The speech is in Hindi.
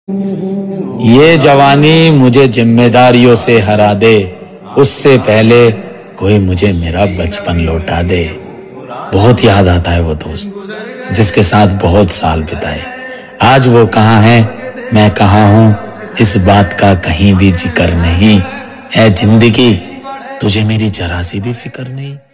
ये जवानी मुझे जिम्मेदारियों से हरा दे, उससे पहले कोई मुझे मेरा बचपन लौटा दे। बहुत याद आता है वो दोस्त जिसके साथ बहुत साल बिताए। आज वो कहाँ है, मैं कहाँ हूँ, इस बात का कहीं भी जिक्र नहीं। है जिंदगी, तुझे मेरी जरा सी भी फिक्र नहीं।